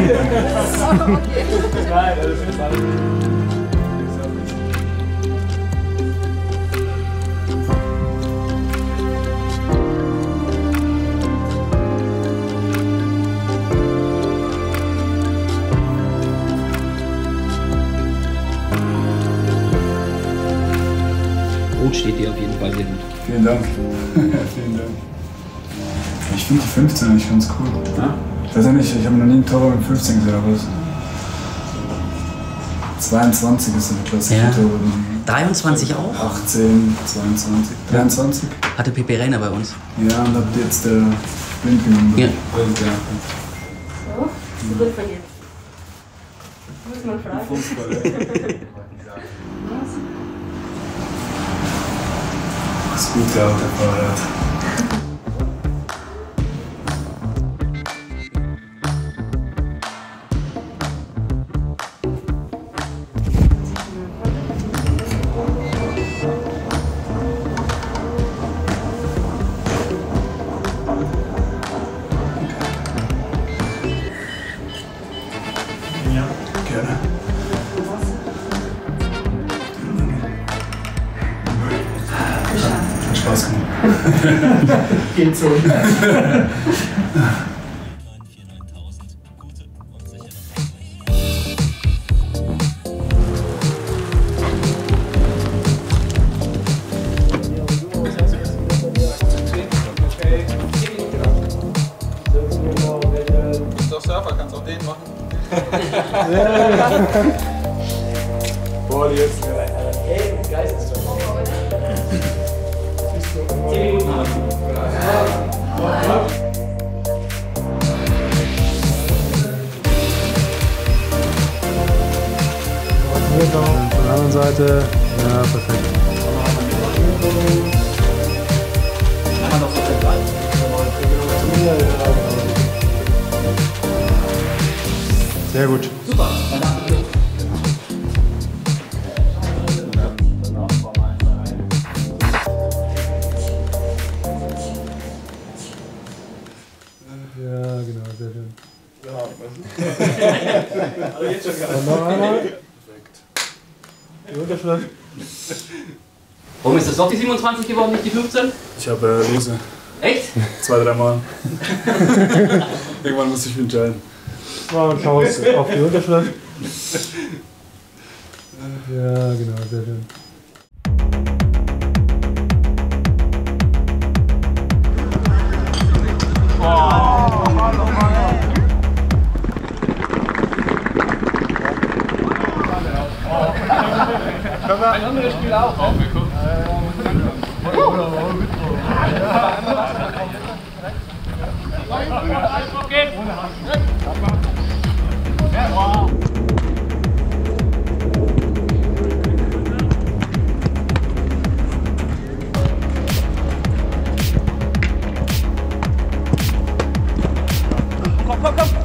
Nein, also für das Rot steht dir auf jeden Fall sehr gut. Vielen Dank. Vielen Dank. Ich finde die 15 eigentlich ganz cool. Ja? Ich weiß ja nicht, ich habe noch nie einen Torwart mit 15 gesehen, aber 22 ist eine klassische Ja. Torwart. 23 auch? 18, 22, 23. Hatte Pepe Reina bei uns. Ja, und habt ihr jetzt der Blind genommen? Ja. So, gut von dir. Muss man fragen. Fußball, ist gut, ja, der Fahrrad. Gerne. Spaß gemacht. geht so. Bist doch Surfer, kannst auch den machen. Boah, die jetzt. Ey, Geistesdruck. 10 Minuten haben Von der anderen Seite, ja, perfekt. Sehr gut. Super. Ja, genau, sehr schön. Also jetzt schon Und noch einmal. Die Unterschrift. Warum ist das doch die 27 geworden, nicht die 15? Ich habe Lose. Echt? 2, 3 Mal. Irgendwann muss ich mich entscheiden. Und schau auf die Unterschrift. Ja, genau, sehr schön. ein anderes Spiel auch. Komm, komm, komm!